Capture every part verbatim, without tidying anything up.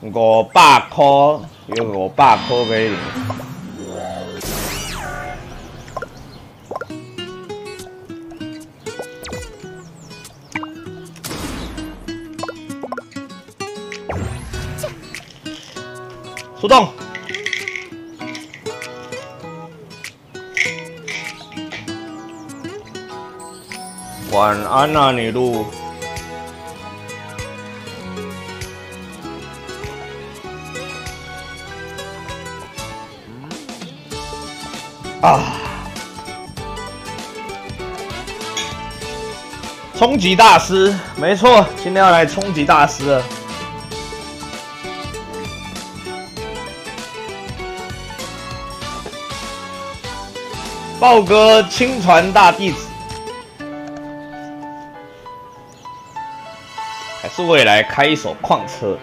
五百块，有五百块买零。出动！晚安啊，你路。啊！冲击大师，没错，今天要来冲击大师了。豹哥亲传大弟子，还是未来开一手矿车。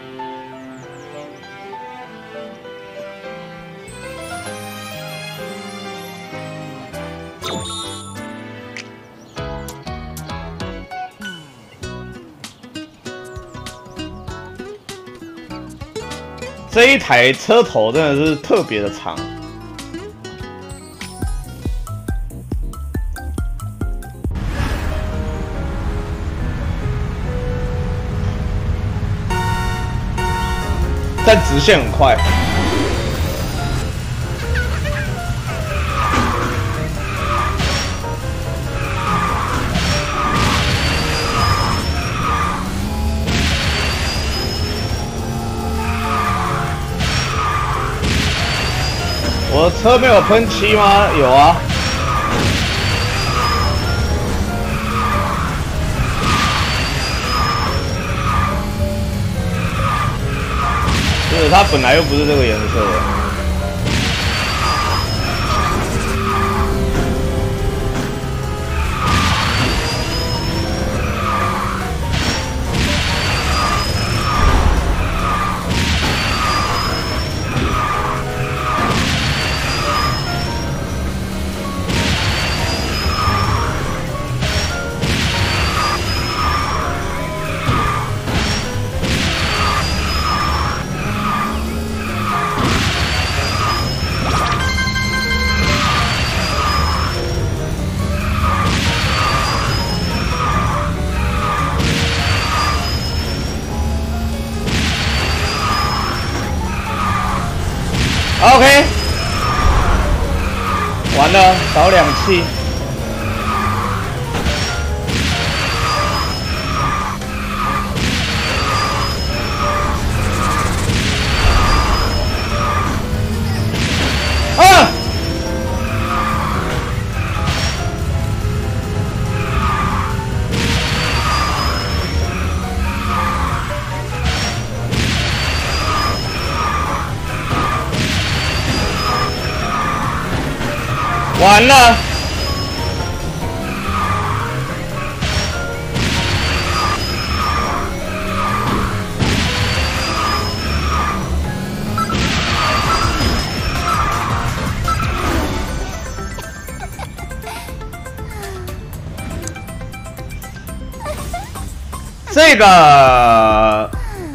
这一台车头真的是特别的长。但直线很快，我的车没有喷漆吗？有啊。就是它本来又不是这个颜色的。OK， 完了，少两气。啊！完了！这个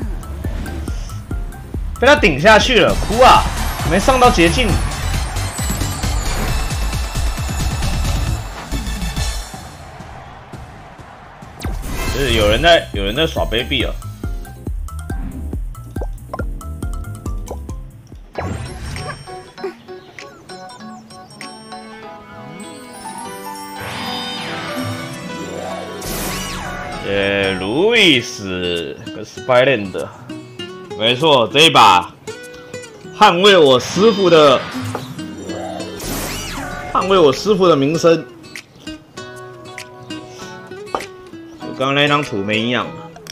被他顶下去了，哭啊！没上到捷径。就是有人在有人在耍卑鄙了。耶，路易斯跟 Spyland， 没错，这一把捍卫我师傅的捍卫我师傅的名声。刚刚那张图没营养。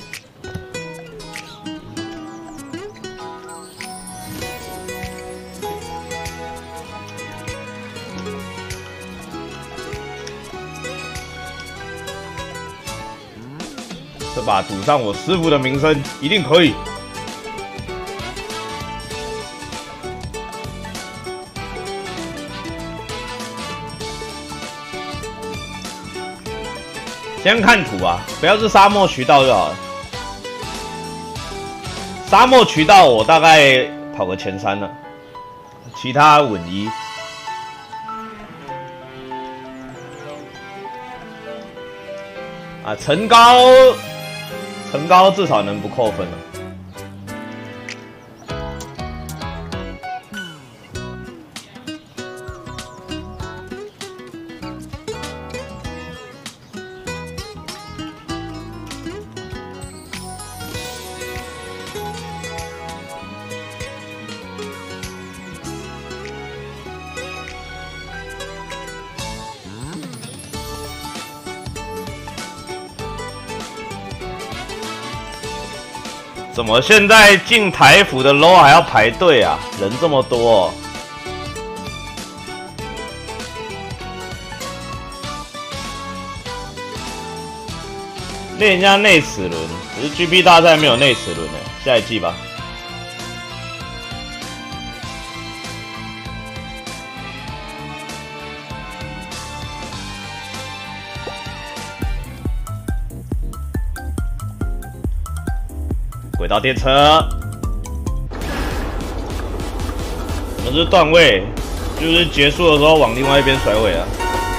这把赌上我师傅的名声，一定可以。先看图啊，不要是沙漠渠道就好了。 沙漠渠道我大概跑个前三了，其他稳一。啊，层高，层高至少能不扣分了。 怎么现在进台服的 low 还要排队啊？人这么多、哦。练人家内齿轮，只是 G P 大赛没有内齿轮呢，下一季吧。轨道电车，什么是断位？就是结束的时候往另外一边甩尾啊。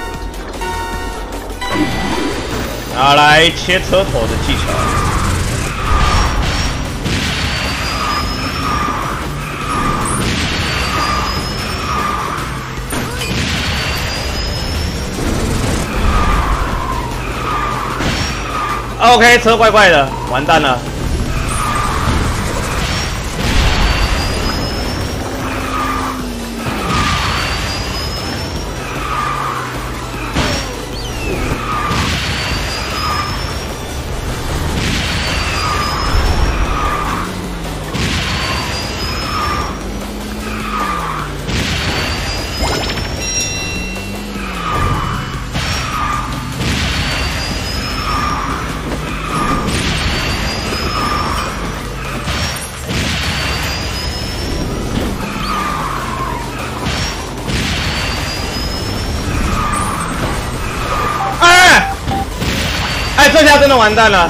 拿来切车头的技巧。OK， 车怪怪的，完蛋了。 这下真的完蛋了！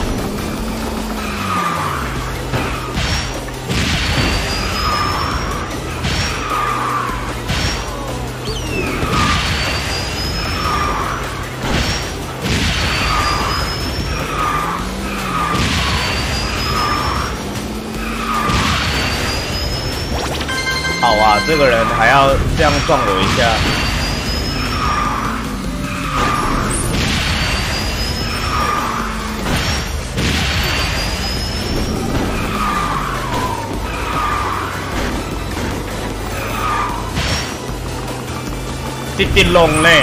好啊，这个人还要这样撞我一下。 直直龙嘞！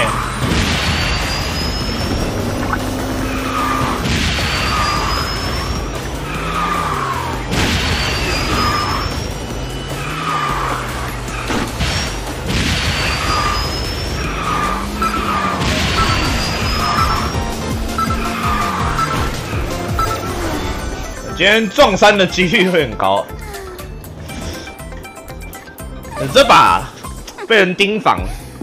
今天撞山的几率会很高。这把被人盯防。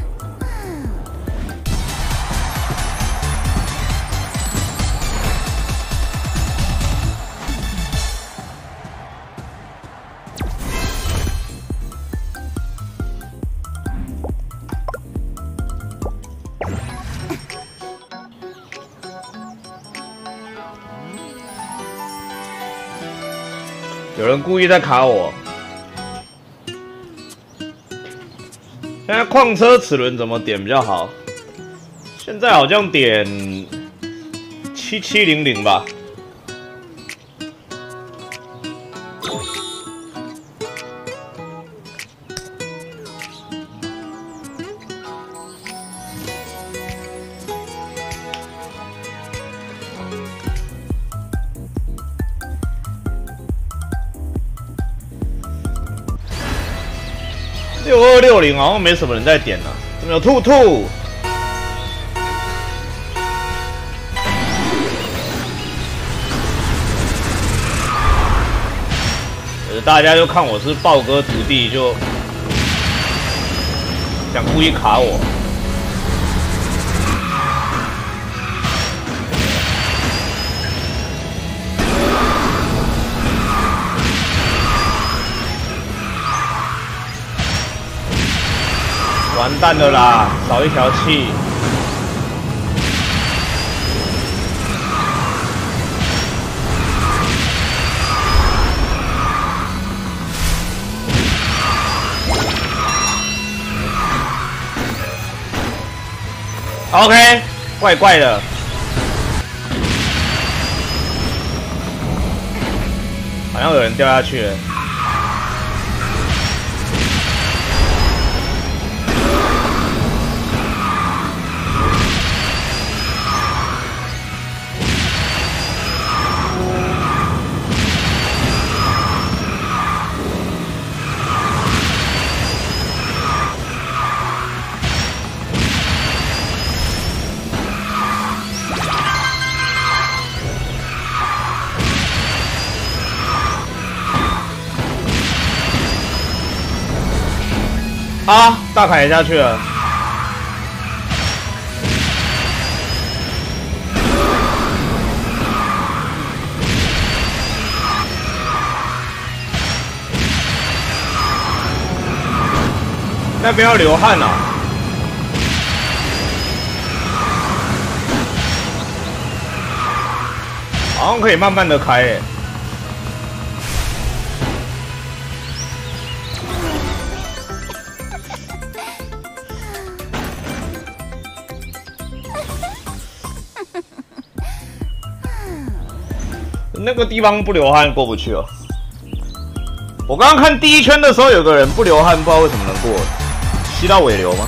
有人故意在卡我。现在矿车齿轮怎么点比较好？现在好像点七七零零吧。六二六零好像没什么人在点了、啊，怎么有兔兔？呃，大家就看我是豹哥徒弟，就想故意卡我。 完蛋了啦，少一条气。OK， 怪怪的。好像有人掉下去了。 啊！大砍也下去了。那边要流汗啊！好像可以慢慢的开诶。 那个地方不流汗过不去哦。我刚刚看第一圈的时候，有个人不流汗，不知道为什么能过，吸到尾流吗？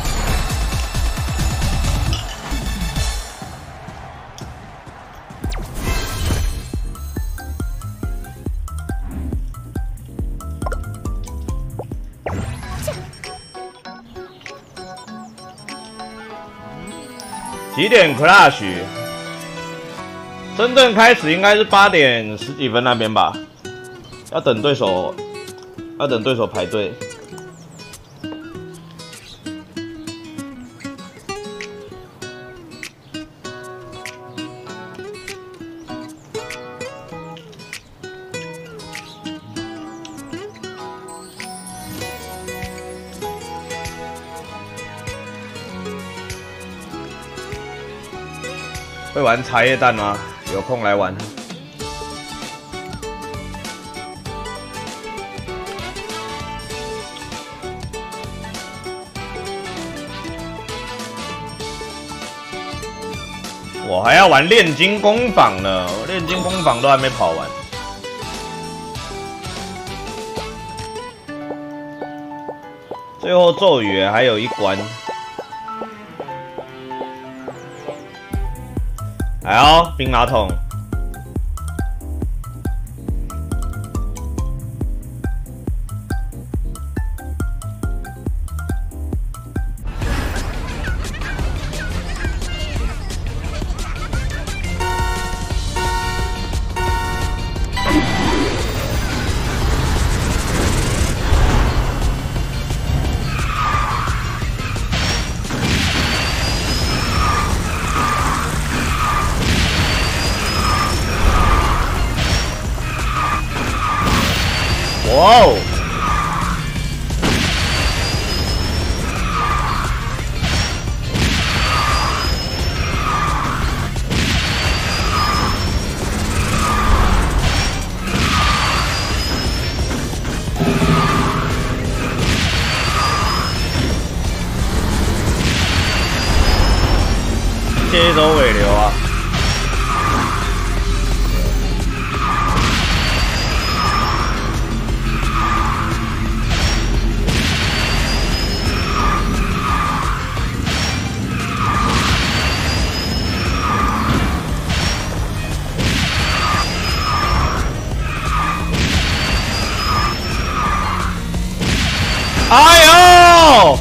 几点 Clash？ 真正开始应该是八点十几分那边吧，要等对手，要等对手排队。会玩茶叶蛋吗？ 有空来玩。我还要玩炼金工坊呢，炼金工坊都还没跑完。最后咒语还有一关。 来哦，冰马桶。哇哦！接走尾流啊！ 哎呦！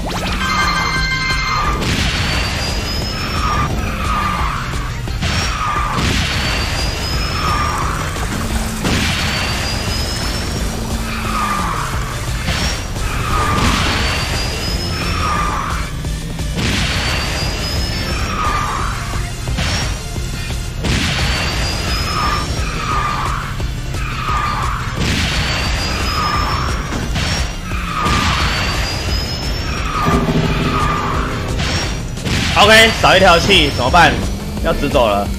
OK， 少一条气怎么办？要直走了。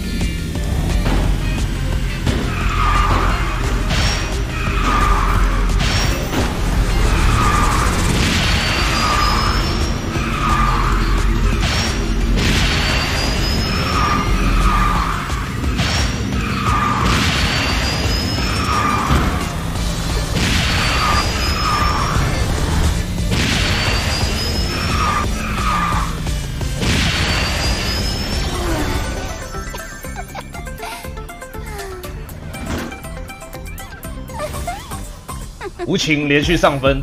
无情连续上分，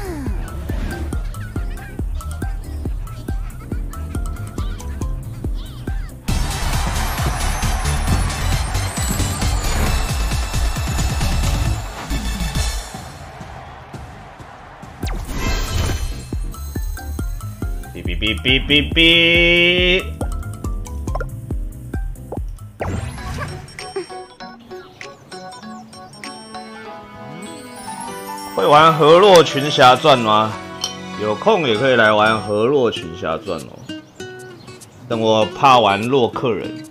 哔哔哔哔哔哔。 会玩《河洛群侠传》吗？有空也可以来玩《河洛群侠传》哦。等我怕玩洛克人，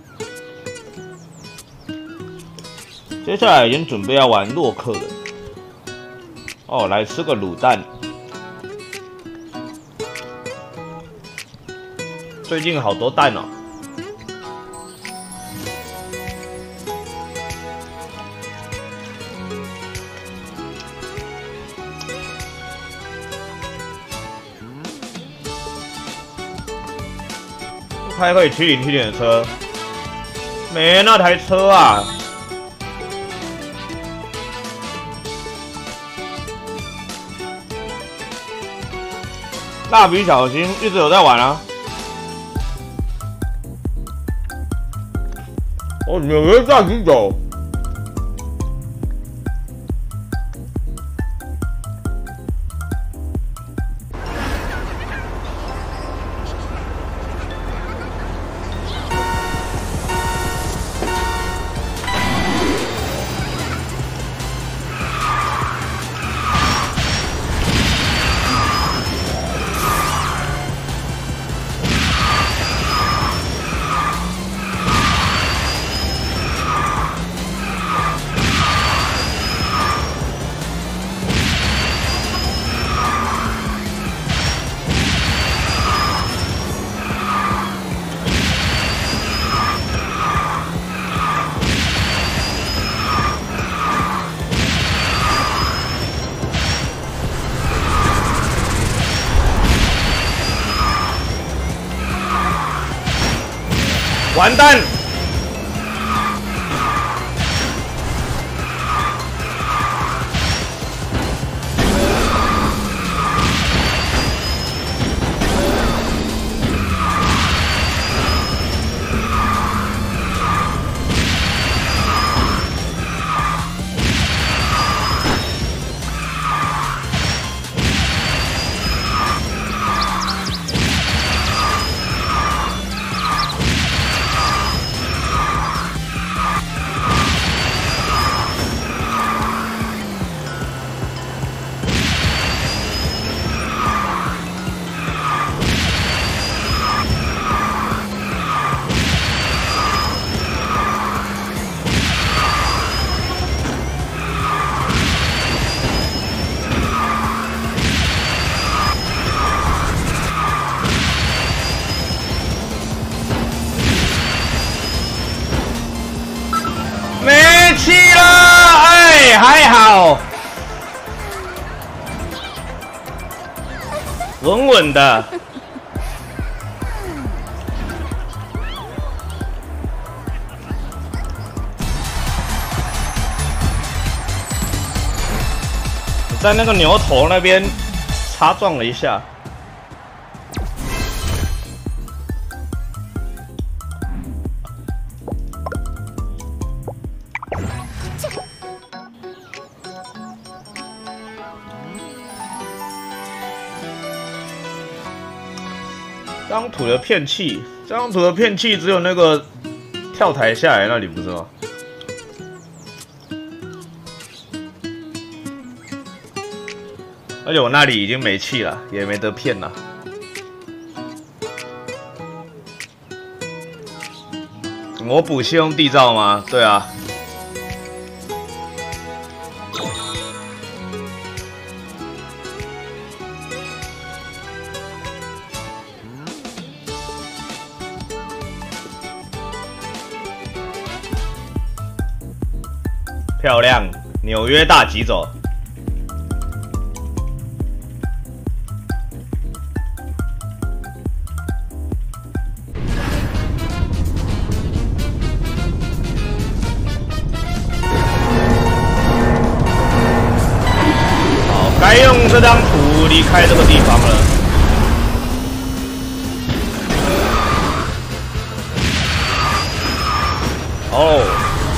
接下来已经准备要玩洛克人。哦，来吃个卤蛋。最近好多蛋哦。 开可以七零七点的车，没那台车啊！蜡笔小新一直有在玩啊。哦，纽约大啤酒。 完蛋！没气了，哎，还好，稳稳的。在那个牛头那边擦撞了一下。 这张图的骗气，这张图的骗气只有那个跳台下来那里不是吗？而且我那里已经没气了，也没得骗了。 我补先用地罩吗？对啊。漂亮，纽约大急走。好，该用这张图离开这个地方了。哦。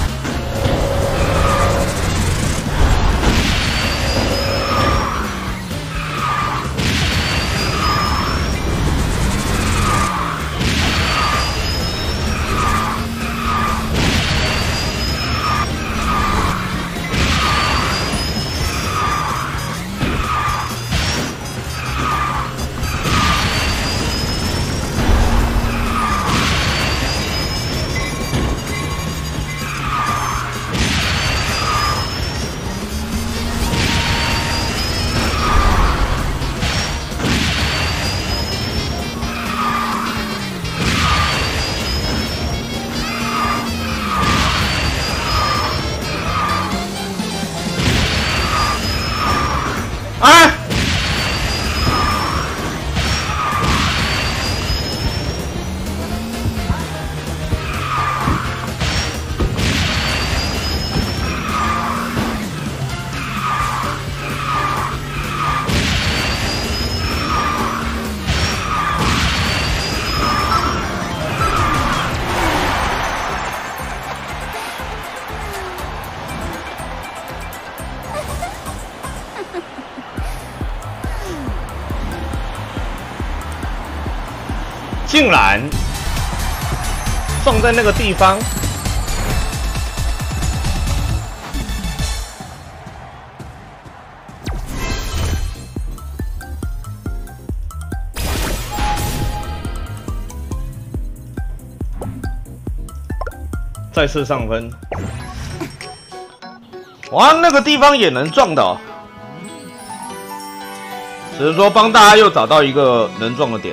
啊！竟然撞在那个地方，再次上分。哇，那个地方也能撞的哦，只是说帮大家又找到一个能撞的点。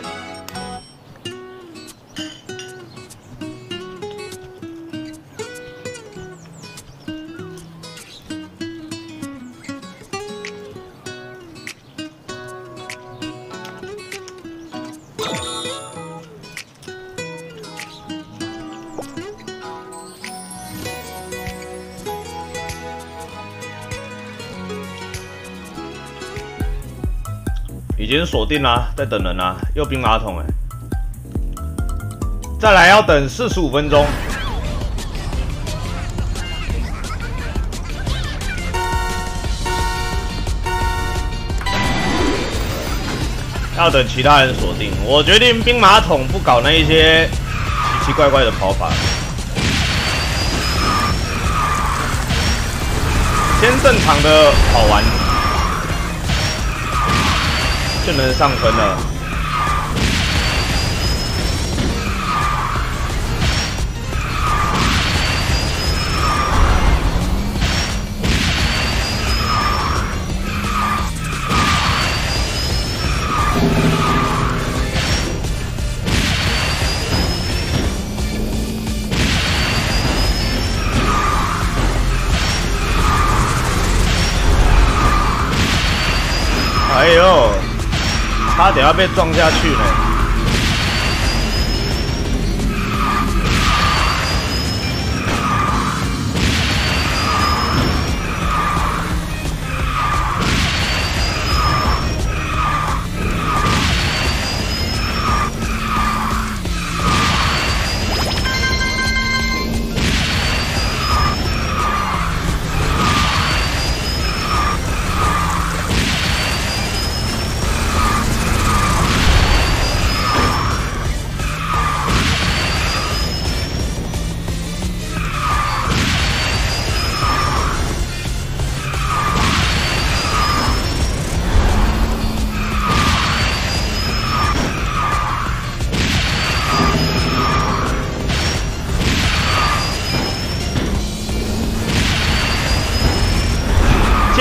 已经锁定啦，在等人啦，又兵马桶哎，再来要等四十五分钟。要等其他人锁定，我决定兵马桶不搞那一些奇奇怪怪的跑法，先正常的跑完。 就能上分了。哎呦！ 差点要被撞下去呢。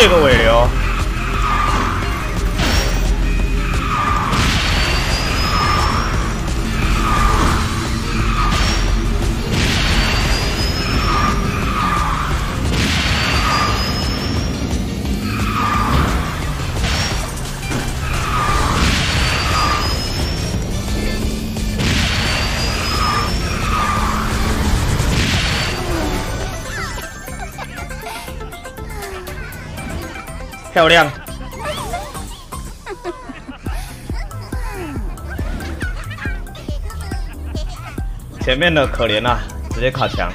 借个尾流。漂亮！前面的可怜啊，直接卡墙。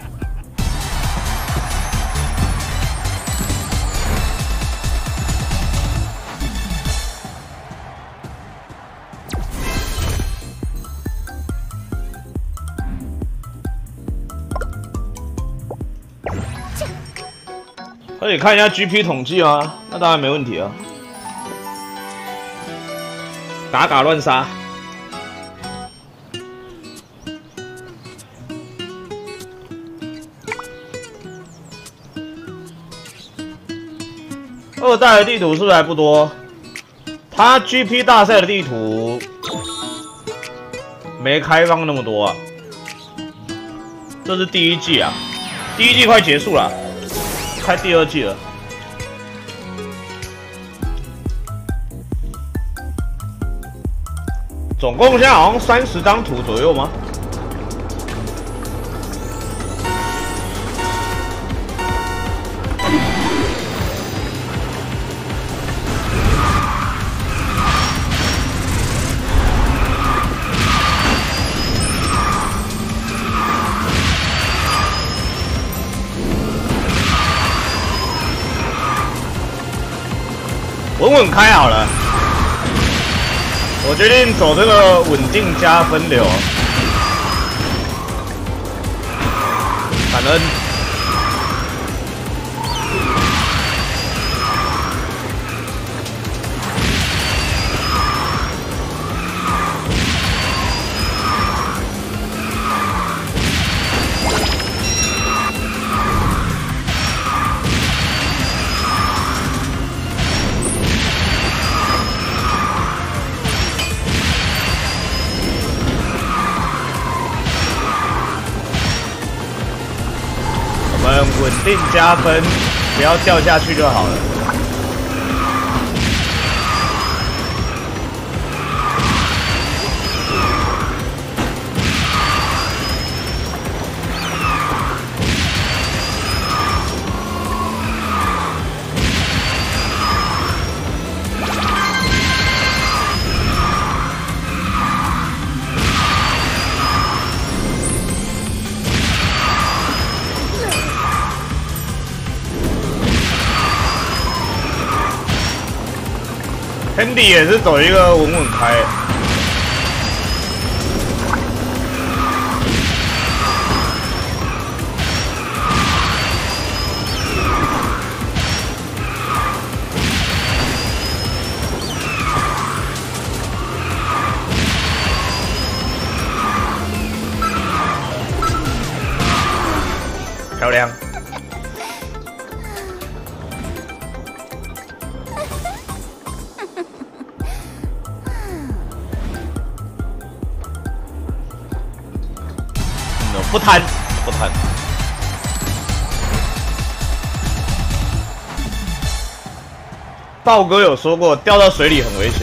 可以看一下 G P 统计啊，那当然没问题啊。嘎嘎乱杀。二代的地图是不是还不多？它 G P 大赛的地图没开放那么多啊。这是第一季啊，第一季快结束了。 开第二季了，总共现在好像三十张图左右吗？稳稳开好了，我决定走这个稳定加分流，感恩。稳定加分，不要掉下去就好了。Andy 也是走一个稳稳开，漂亮。 不贪，不贪。道哥有说过，掉到水里很危险。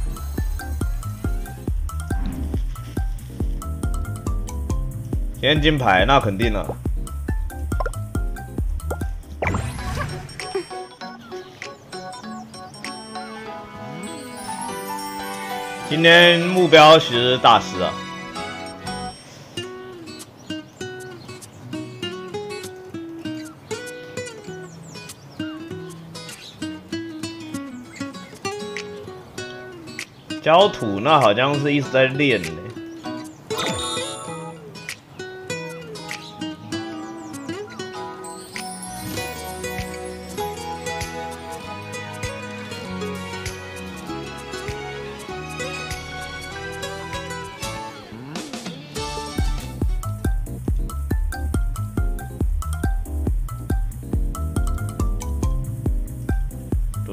今天金牌，那肯定了。今天目标其实是大师啊。 焦土那好像是一直在练呢。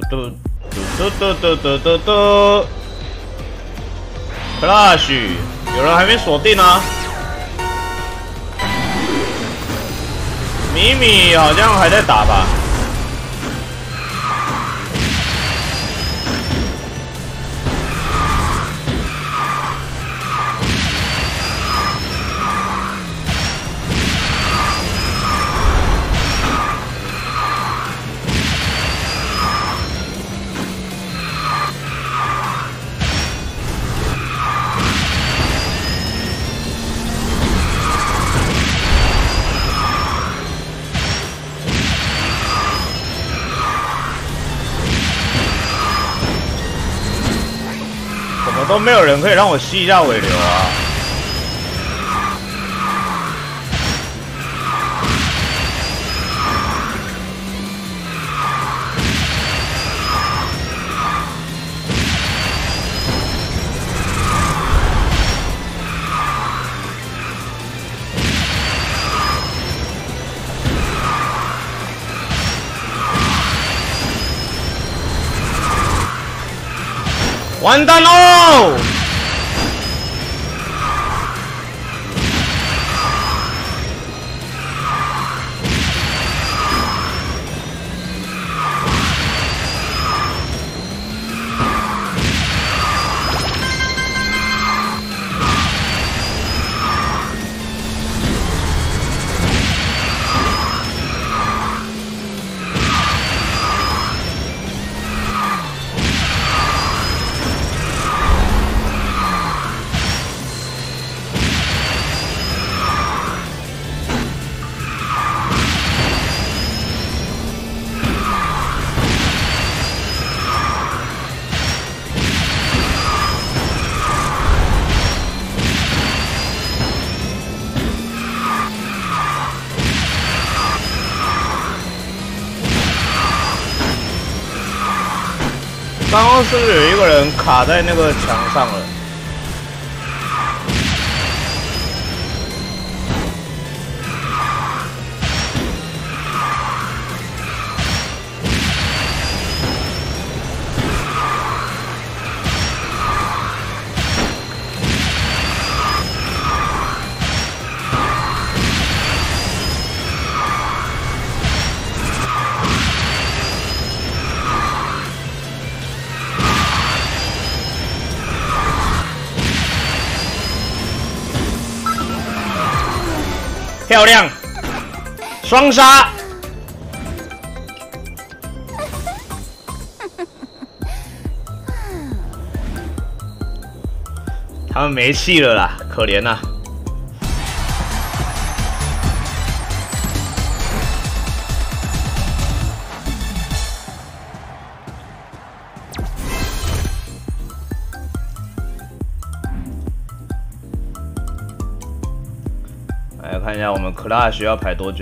嘟嘟嘟嘟嘟嘟嘟 ，Clash， 有人还没锁定啊？米米好像还在打吧？都没有人可以让我吸一下尾流啊！完蛋喽！刚刚是不是有一个人卡在那个墙上了？漂亮，双杀！他们没气了啦，可怜呐、啊！来看一下我们 Clash 要排多久？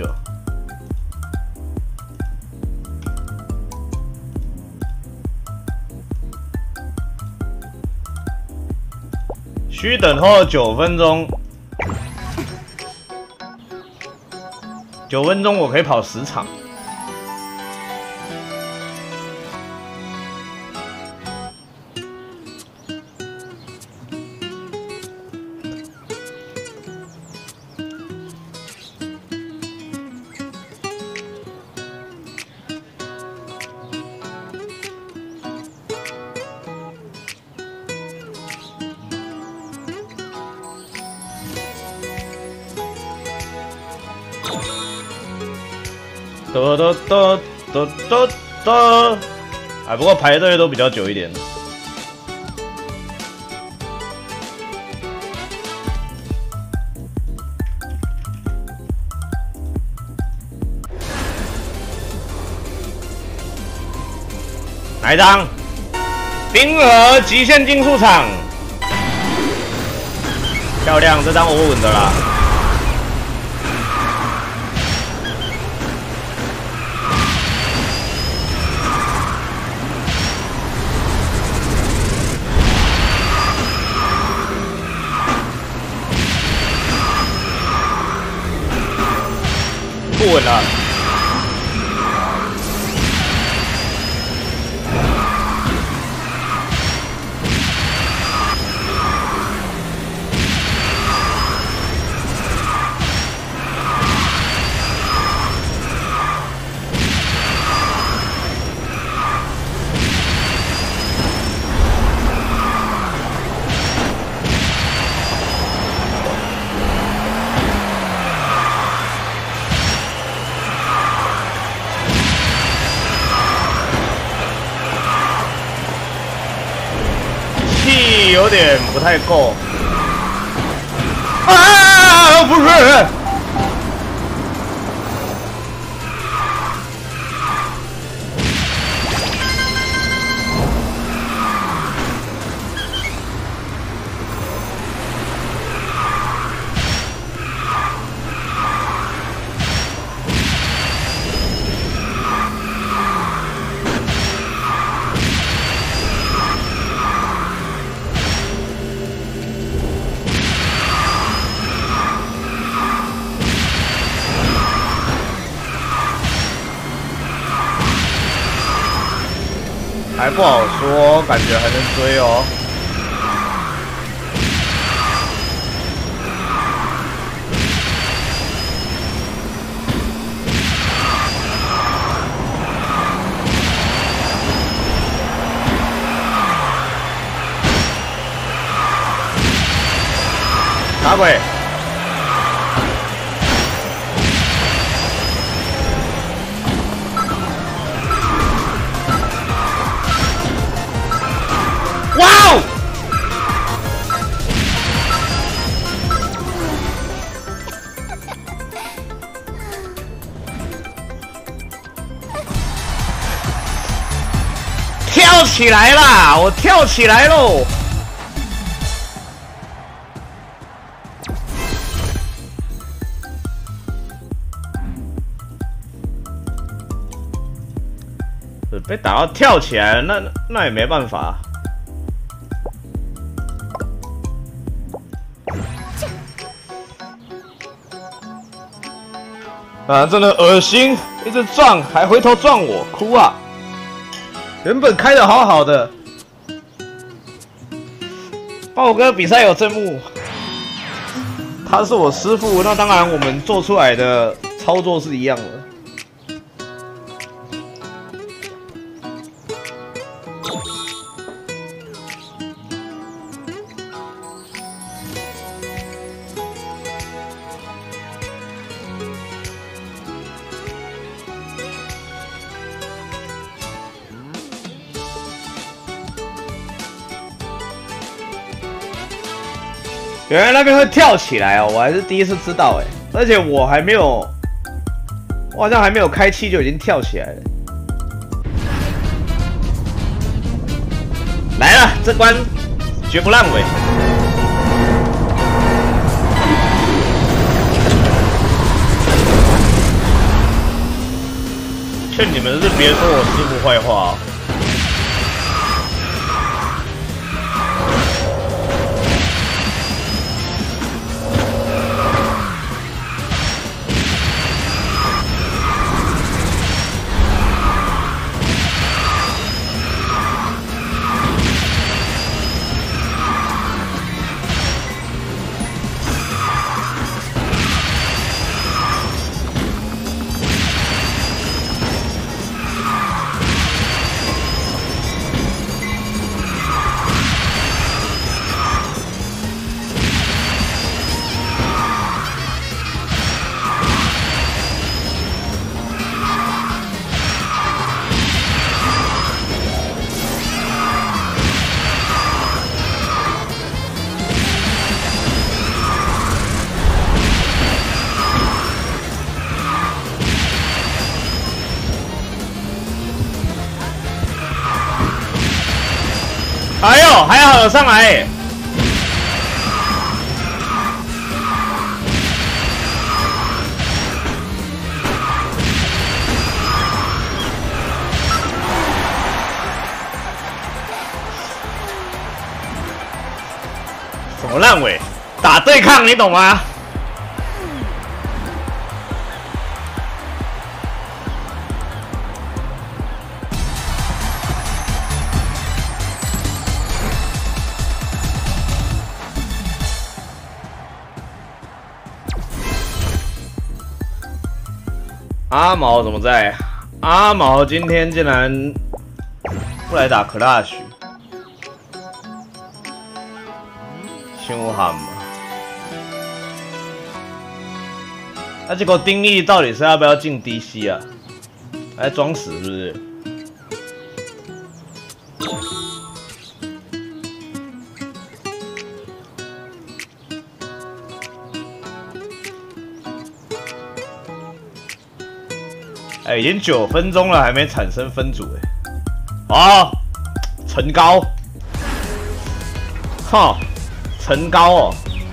需等候九分钟。九分钟我可以跑十场。得得得得得得，哎，不过排队都比较久一点。哪一张？冰河极限竞速场，漂亮，这张我稳的啦。不稳了。 有点不太够。啊，不是。 还不好说，感觉还能追哦。打鬼！哇哦！跳起来啦！我跳起来喽！被打到跳起来了，那那也没办法。 啊，真的恶心！一直撞，还回头撞我，哭啊！原本开的好好的，豹哥比赛有正幕，他是我师傅，那当然我们做出来的操作是一样的。 原来那边会跳起来哦，我还是第一次知道哎，而且我还没有，我好像还没有开气就已经跳起来了。来了，这关绝不烂尾。劝你们是别说我师傅坏话哦。 哎呦，还好有上来！什么烂尾？打对抗，你懂吗？ 阿毛怎么在？阿毛今天竟然不来打 Clash， 凶悍嘛！那、啊、结果丁力到底是要不要进 D C 啊？还装死是不是？ 哎，已经九分钟了，还没产生分组哎。哦，陈高，哈，陈高哦，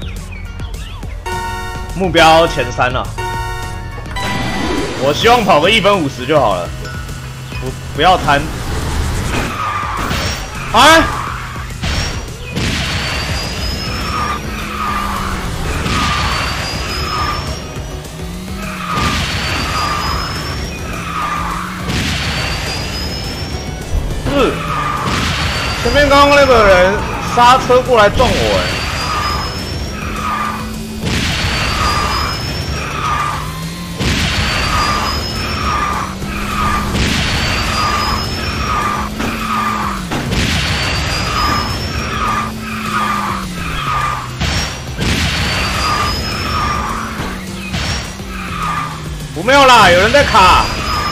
目标前三了。我希望跑个一分五十就好了，不不要贪。啊！是，前面刚刚那个人刹车过来撞我哎。 我没有啦，有人在卡。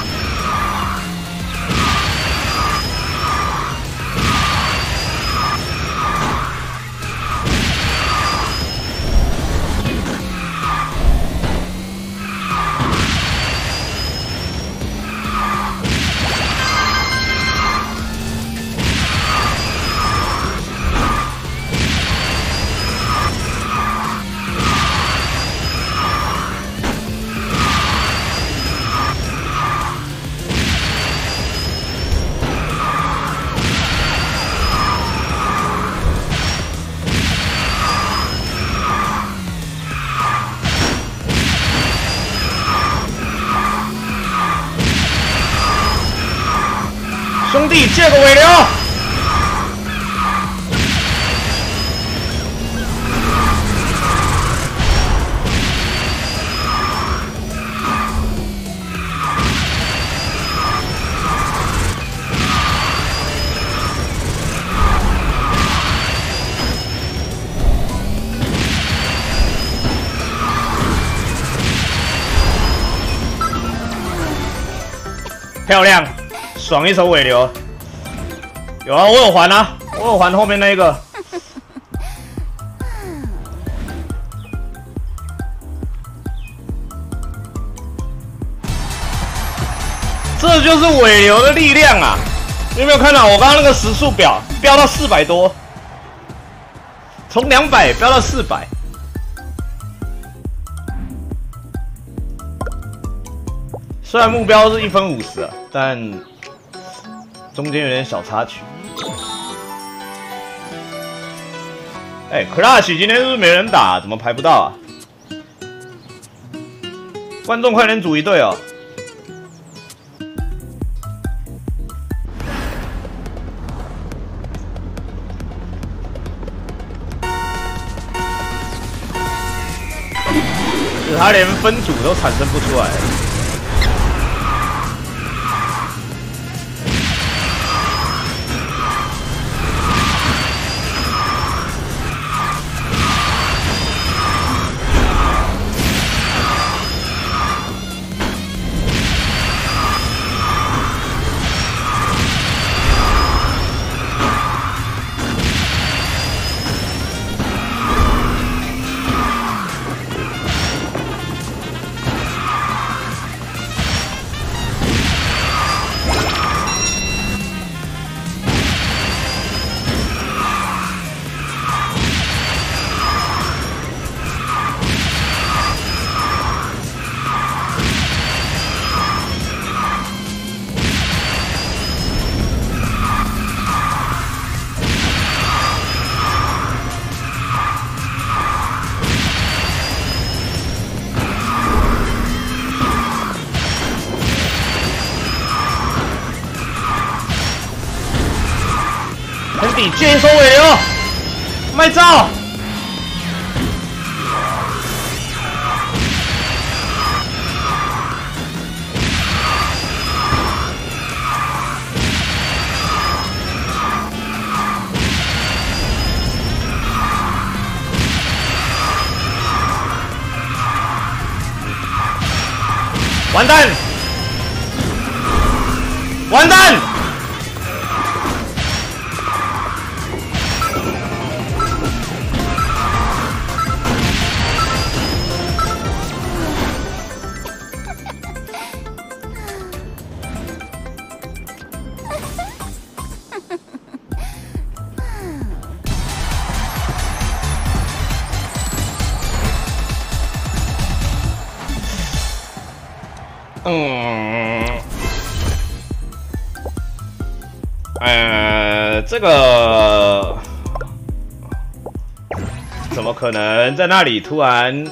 兄弟，借个尾流。漂亮。 爽一手尾流，有啊，我有还啊，我有还后面那一个。这就是尾流的力量啊！你有没有看到我刚刚那个时速表飙到四百多，从两百飙到四百。 虽然目标是一分五十啊，但中间有点小插曲。哎 ，Clash 今天是不是没人打？怎么排不到啊？观众快点组一队哦！就是他连分组都产生不出来。 你借一手尾流，卖照。完蛋！完蛋！ 嗯，呃，这个怎么可能在那里突然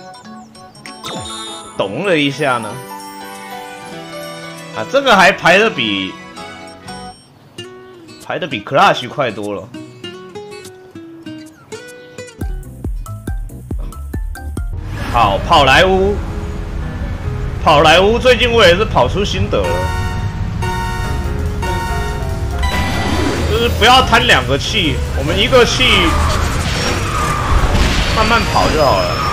咚了一下呢？啊，这个还排的比排的比 Clash 快多了。好，跑莱坞，跑莱坞，最近我也是跑出心得了，就是不要贪两个气，我们一个气慢慢跑就好了。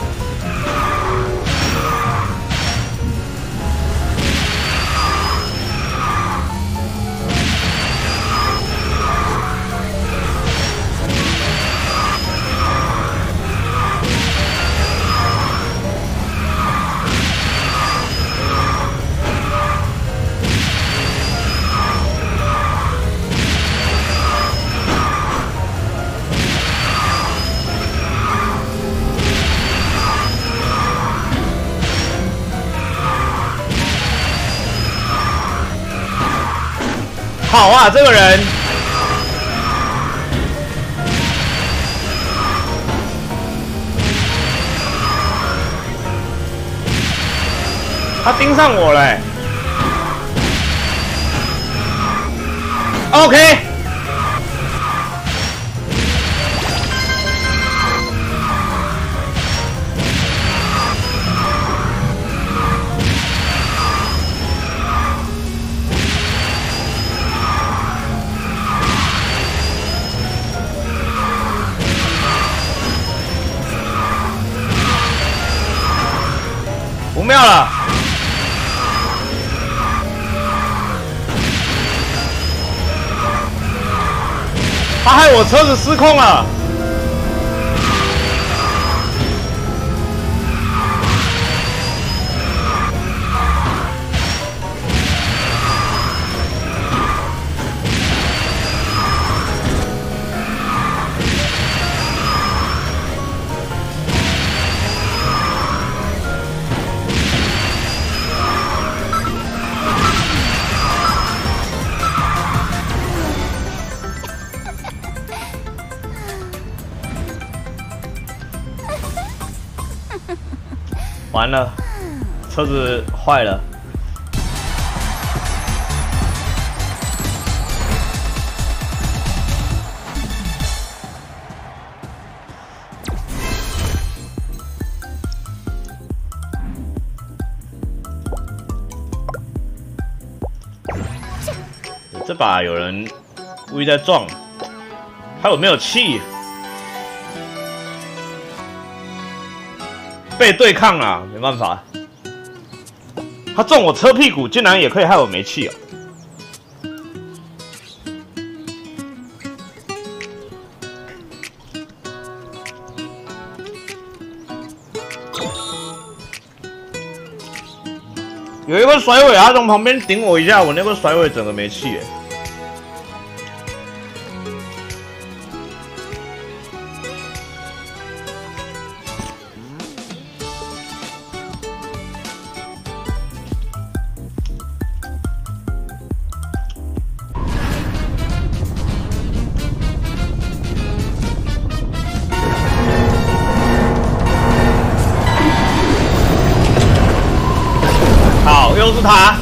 好啊，这个人，他盯上我了、欸。OK， 不妙了。 他害我车子失控了，完了，车子坏了。这把有人故意在撞，还有没有气？ 被对抗啊，没办法。他撞我车屁股，竟然也可以害我没气哦。有一个甩尾，他从旁边顶我一下，我那个甩尾整个没气耶。 好，又是他。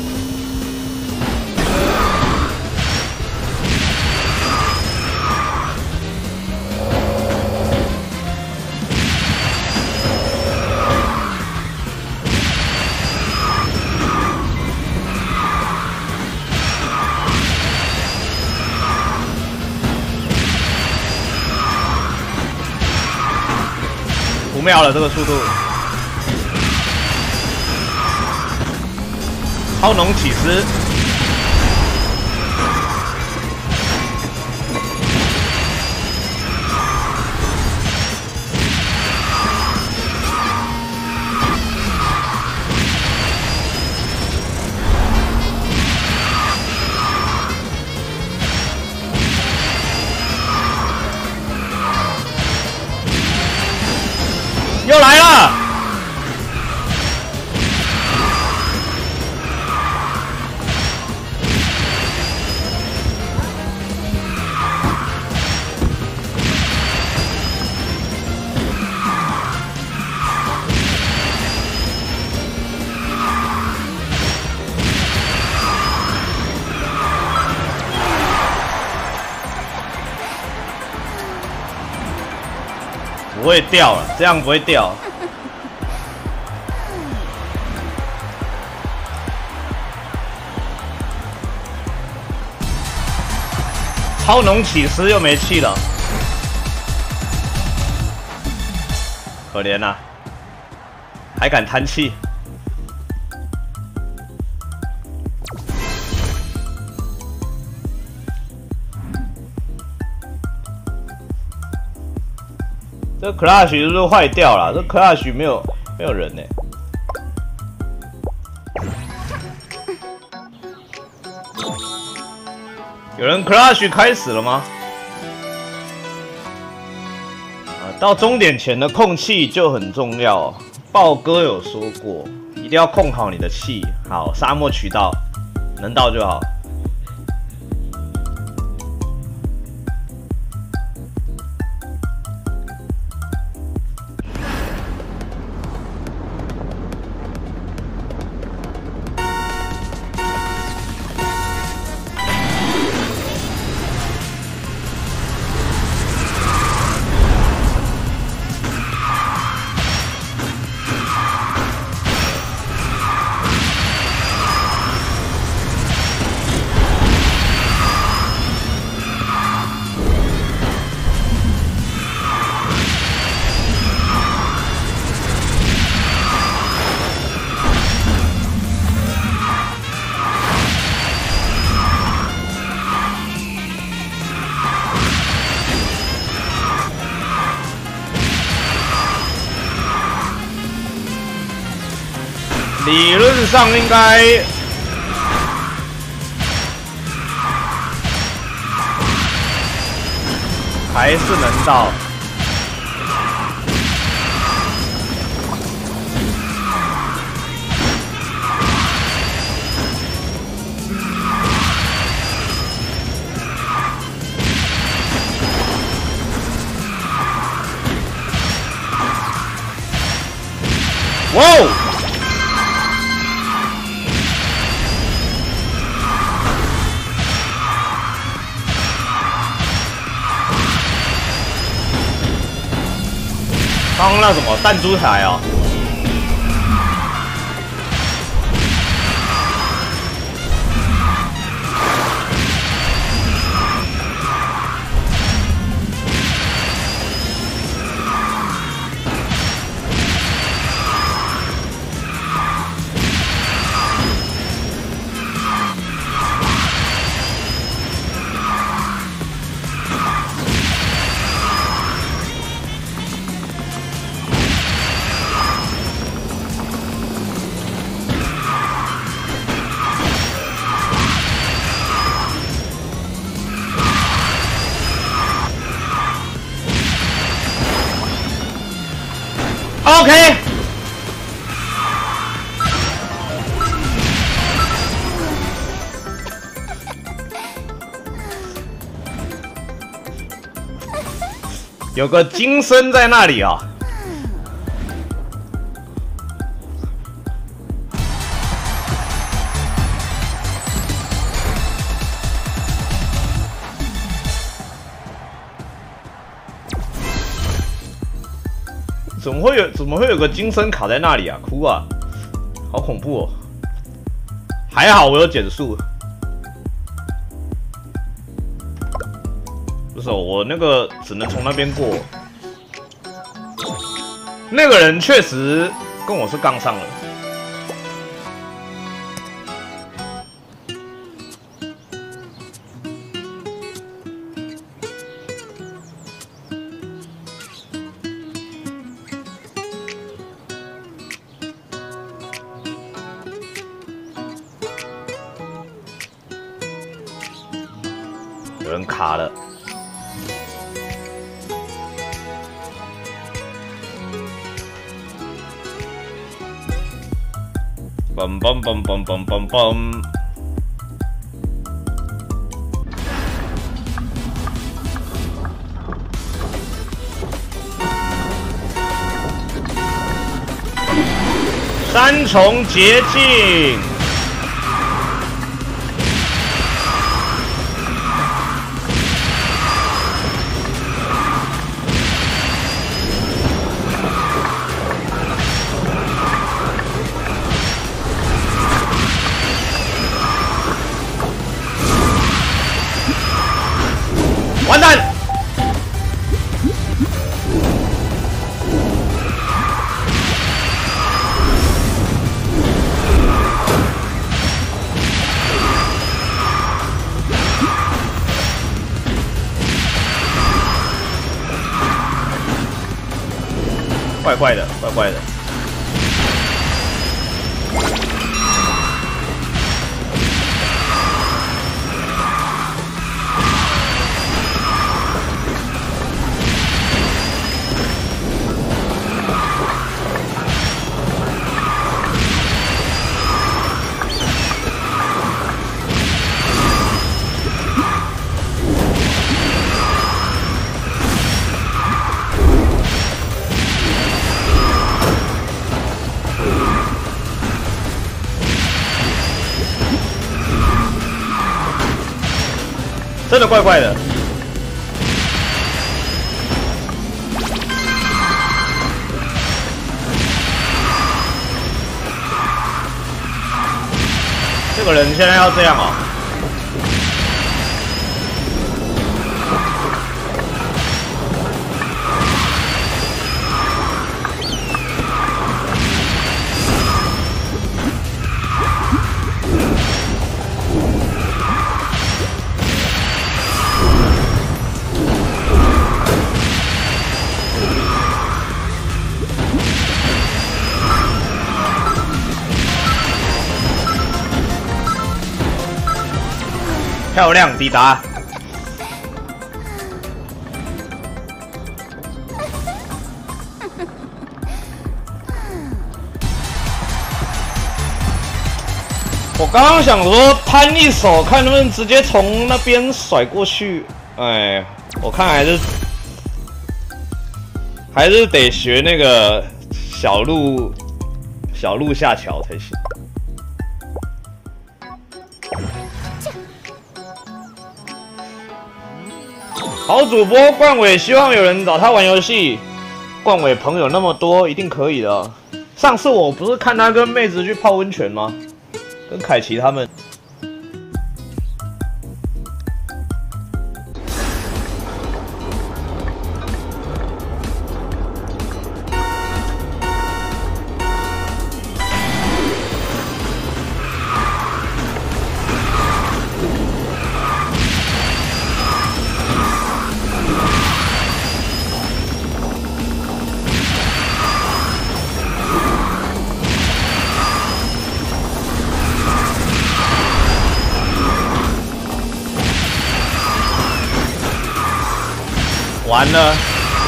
不妙了，这个速度。 超浓起司，又来了。 不会掉了，这样不会掉。超浓起司又没气了，可怜呐、啊，还敢叹气。这 Clash 是不是坏掉了？这 Clash 没有没有人呢、欸。有人 Clash 开始了吗？啊，到终点前的控气就很重要。豹哥有说过，一定要控好你的气。好，沙漠渠道能到就好。理论上应该还是能到。哇哦！刚刚那什么弹珠台哦，OK， 有个金身在那里啊。怎么会有怎么会有个金身卡在那里啊？哭啊！好恐怖哦！还好我有减速。不是、哦，我那个只能从那边过。那个人确实跟我是杠上了。有人卡了，嘣嘣嘣嘣嘣嘣嘣！三重捷径。 怪怪的，怪怪的。真的怪怪的。这个人现在要这样哦。漂亮，抵达。我刚刚想说摊一手，看能不能直接从那边甩过去。哎，我看还是还是得学那个小路小路下桥才行。 好主播冠伟希望有人找他玩游戏。冠伟朋友那么多，一定可以的。上次我不是看他跟妹子去泡温泉吗？跟凯奇他们。完了！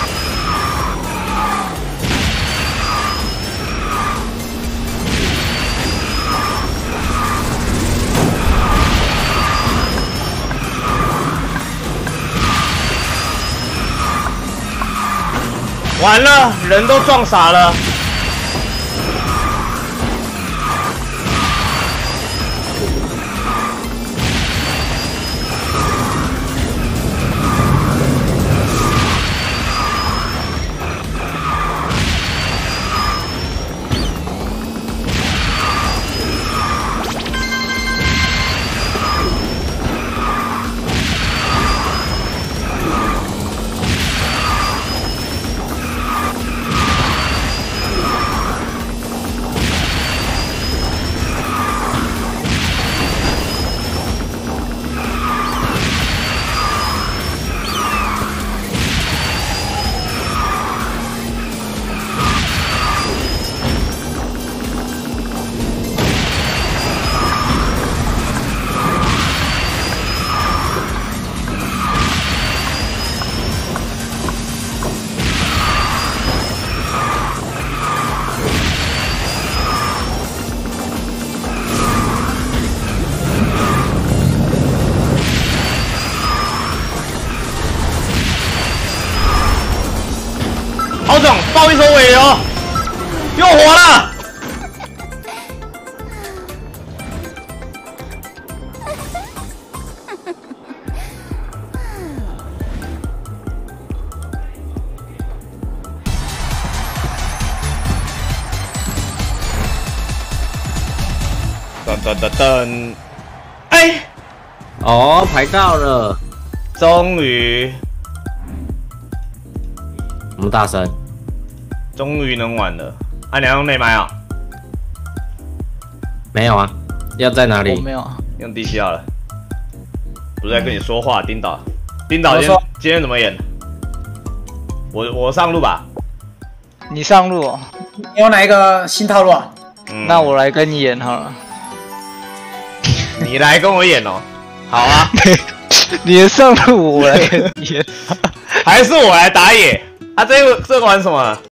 完了，人都撞傻了。 好爽，爆一手尾流，又活了。噔噔噔噔，哎， 哦，排到了， 终于。 那么大声， 终于能玩了。啊，你要用内麦啊？ 没有啊，要在哪里？ 我没有啊， 用 D C R 了。不是在跟你说话，丁导。丁导今天今天怎么演？我我上路吧。 你上路、哦， 你有哪一个新套路啊？ 嗯那我来跟你演好了。 你来跟我演哦。好啊， 你的上路我来跟你演。 还是我来打野。啊，这个这个玩什么？